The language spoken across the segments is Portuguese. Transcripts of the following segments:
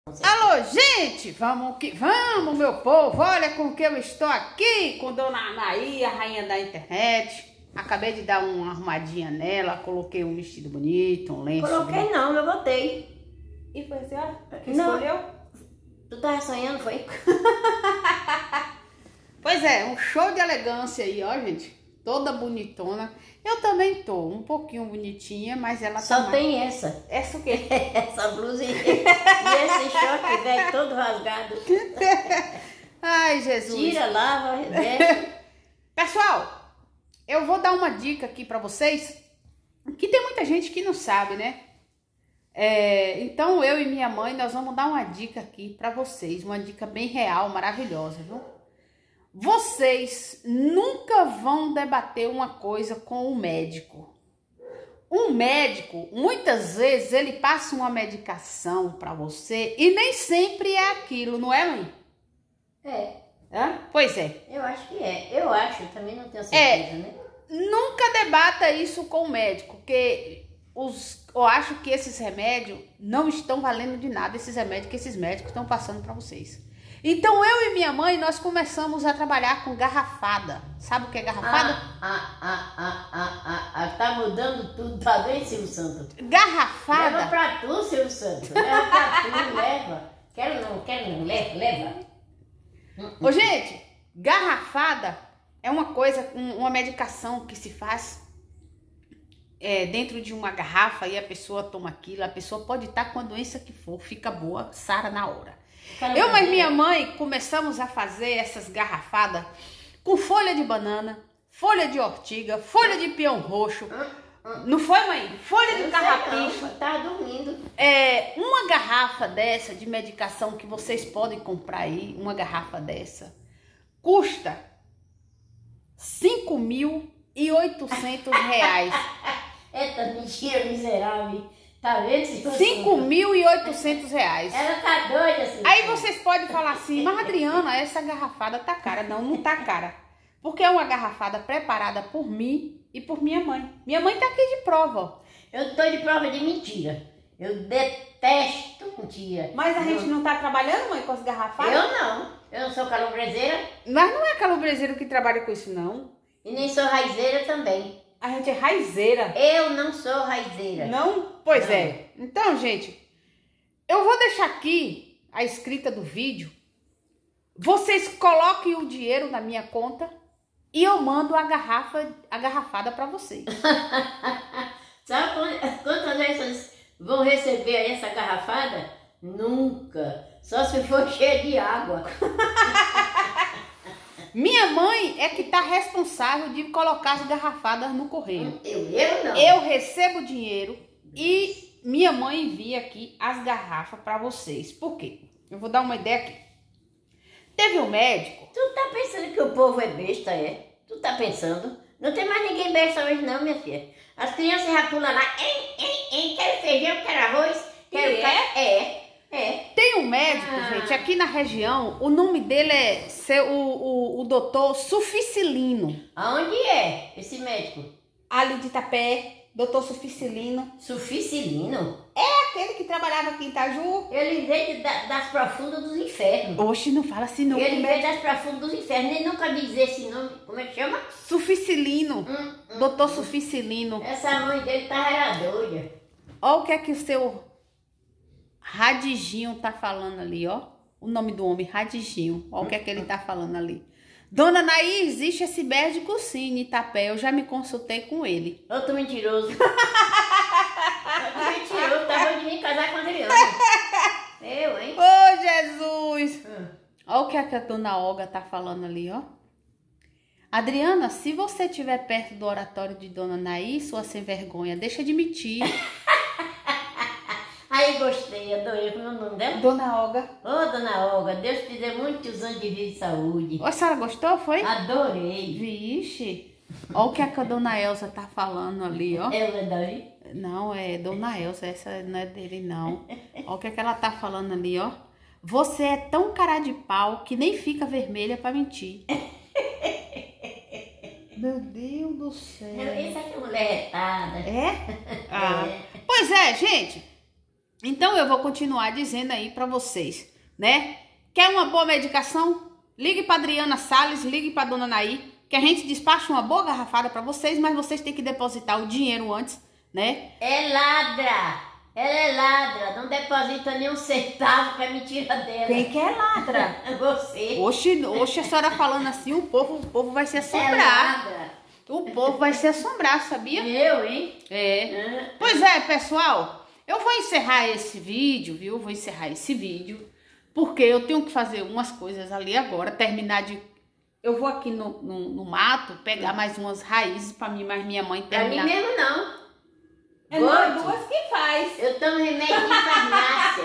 Alô, gente, vamos que vamos, meu povo. Olha com que eu estou aqui com Dona Anaí, a rainha da internet. Acabei de dar uma arrumadinha nela, coloquei um vestido bonito, um lenço. Coloquei bonito. não, eu botei. E foi assim, ó, que Não. escolheu? Tu tava sonhando, foi? Pois é, um show de elegância aí, ó, gente. Toda bonitona. Eu também tô um pouquinho bonitinha, mas ela Só tá tem essa. Essa o quê? Essa blusinha. E esse short velho todo rasgado. Ai, Jesus. Tira, lava, veste. Pessoal, eu vou dar uma dica aqui pra vocês, que tem muita gente que não sabe, né? Então eu e minha mãe, nós vamos dar uma dica aqui pra vocês, uma dica bem real, maravilhosa, viu? Vocês nunca vão debater uma coisa com o médico. Um médico, muitas vezes, ele passa uma medicação pra você e nem sempre é aquilo, não é, mãe? É, Hã? Pois é. eu acho que é. Eu acho, também não tenho certeza, né? Nunca debata isso com o médico, porque eu acho que esses remédios não estão valendo de nada, esses remédios que esses médicos estão passando para vocês. Então eu e minha mãe, nós começamos a trabalhar com garrafada. Sabe o que é garrafada? Tá mudando tudo, tá bem, Silvio Santos? Garrafada. Leva pra tu, Silvio Santos. Leva pra tu, leva. Quero não, leva. Ô, gente, garrafada é uma coisa, uma medicação que se faz dentro de uma garrafa e a pessoa toma aquilo. A pessoa pode estar com a doença que for, fica boa, sara na hora. Eu e minha mãe começamos a fazer essas garrafadas com folha de banana, folha de ortiga, folha de peão roxo. Não foi, mãe? Folha de carrapicho. Tava dormindo. Uma garrafa dessa de medicação que vocês podem comprar aí, uma garrafa dessa, custa R$5.800. Eita mentira miserável. Tá vendo? R$5.800. Ela tá doida, assim. Aí vocês podem falar assim, mas Adriana, essa garrafada tá cara. Não, não tá cara. Porque é uma garrafada preparada por mim e por minha mãe. Minha mãe tá aqui de prova, ó. Eu tô de prova de mentira. Eu detesto mentira. Mas a gente não tá trabalhando, mãe, com as garrafadas? Eu não. Eu não sou calobreseira. Mas não é calobreseiro que trabalha com isso, não. E nem sou raizeira também. A gente é raizeira. Eu não sou raizeira. Não? Pois Não. é. Então, gente, eu vou deixar aqui a escrita do vídeo. Vocês coloquem o dinheiro na minha conta e eu mando a garrafada para vocês. Sabe quantas vezes vocês vão receber aí essa garrafada? Nunca. Só se for cheia de água. Minha mãe é que tá responsável de colocar as garrafadas no correio. Eu não. Eu recebo o dinheiro e minha mãe envia aqui as garrafas para vocês. Por quê? Eu vou dar uma ideia aqui. Teve um médico. Tu tá pensando que o povo é besta, é? Tu tá pensando? Não tem mais ninguém besta hoje não, minha filha. As crianças já pulam lá, quero feijão, quero arroz, quero Tem um médico, gente, aqui na região, o nome dele é o doutor Suficilino. Aonde é esse médico? Ali de Itapé, doutor Suficilino. Suficilino? É aquele que trabalhava aqui em Itaju. Ele veio das profundas dos infernos. Oxe, não fala assim não. Ele veio das profundas dos infernos, nem nunca me dizer esse nome. Como é que chama? Suficilino. Doutor Suficilino. Essa mãe dele era doida. Olha o que é que o seu Radiginho tá falando ali, ó. O nome do homem, Radiginho. Olha o que é que ele tá falando ali. Dona Naí, existe esse médico sim em Itapé. Eu já me consultei com ele. Outro mentiroso. Outro mentiroso, tá bom de mim casar com a Adriana. Eu, hein? Ô, Jesus! Olha o que a dona Olga tá falando ali, ó. Adriana, se você estiver perto do oratório de Dona Naí, sua sem vergonha, deixa de mentir. Aí gostei, adorei. Como é o nome dela? Dona Olga. Ô, dona Olga, Deus te dê muitos anos de vida e saúde. A senhora gostou, foi? Adorei. Vixe. Olha o que a dona Elza tá falando ali, ó. Ela é Davi? Não, é dona Elza, essa não é dele, não. Olha o que ela tá falando ali, ó. Você é tão cara de pau que nem fica vermelha pra mentir. Meu Deus do céu. Essa aqui é mulher retada. É? Ah. Pois é, gente. Então eu vou continuar dizendo aí para vocês, né? Quer uma boa medicação? Ligue para Adriana Salles, ligue para Dona Naí, que a gente despacha uma boa garrafada para vocês, mas vocês têm que depositar o dinheiro antes, né? É ladra! Ela é ladra, não deposita nem um centavo que é mentira dela. Quem que é ladra? Você. Oxe, a senhora falando assim, o povo vai se É assombrar. ladra. O povo vai se assombrar, sabia? Eu, hein? É. Pois é, pessoal, eu vou encerrar esse vídeo, viu? Vou encerrar esse vídeo, porque eu tenho que fazer umas coisas ali agora, terminar de... Eu vou aqui no mato pegar mais umas raízes para mim, mas minha mãe Pra terminar. mim mesmo não. É nós duas que faz. Eu tomo remédio de farmácia.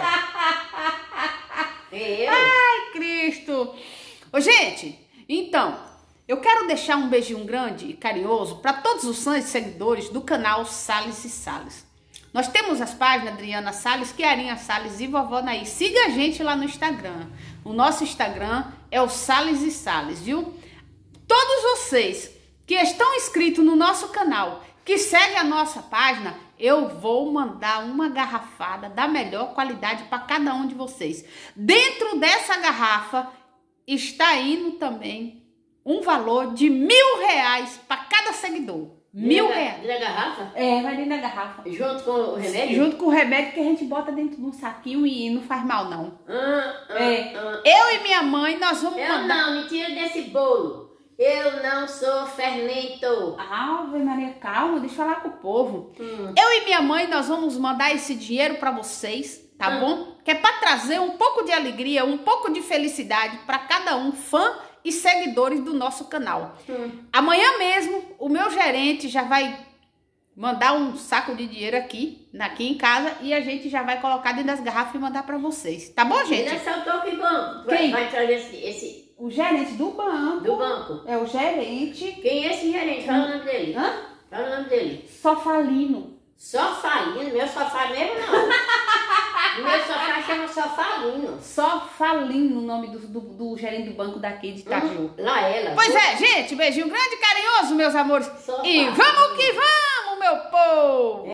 Eu? Ai, Cristo! Ô, gente, então, eu quero deixar um beijinho grande e carinhoso para todos os fãs e seguidores do canal Salles e Salles. Nós temos as páginas Adriana Salles, Kiarinha Salles e Vovó Naí. Siga a gente lá no Instagram. O nosso Instagram é o Salles e Salles, viu? Todos vocês que estão inscritos no nosso canal, que seguem a nossa página, eu vou mandar uma garrafada da melhor qualidade para cada um de vocês. Dentro dessa garrafa está indo também um valor de R$1.000 para cada seguidor. R$1.000. Da garrafa? É, vai dentro da garrafa. Junto com o remédio? Junto com o remédio que a gente bota dentro de um saquinho e não faz mal, não. É. Eu e minha mãe, nós vamos Eu mandar... não, me tira desse bolo. Eu não sou fermento. Ave Maria, calma, deixa eu falar com o povo. Eu e minha mãe, nós vamos mandar esse dinheiro para vocês, tá bom? Que é para trazer um pouco de alegria, um pouco de felicidade para cada um, fã e seguidores do nosso canal. Amanhã mesmo, o meu gerente já vai mandar um saco de dinheiro aqui em casa e a gente já vai colocar dentro das garrafas e mandar para vocês. Tá bom, gente? Ele assaltou que banco? Quem? Vai trazer esse O gerente do banco. do banco. É o gerente. Quem é esse gerente? Fala o nome dele. Hã? Fala o nome dele. Sofalino. Sofalino? Meu sofá mesmo não. Meu sofá chama Sofalino. Sofalino, o nome do gerente do banco daqui de Itaju. Lá ela. Pois é, gente, beijinho grande e carinhoso, meus amores. Sofalino. E vamos que vamos, meu povo!